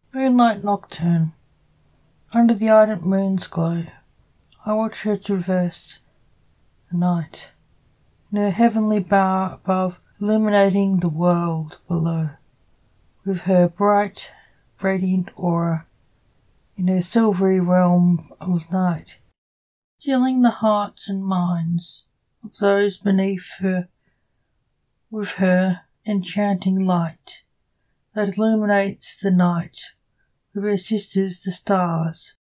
Moonlight Nocturne. Under the ardent moon's glow, I watch her traverse the night, in her heavenly bower above, illuminating the world below, with her bright, radiant aura, in her silvery realm of night, chilling the hearts and minds of those beneath her with her enchanting light that illuminates the night with her sisters the stars,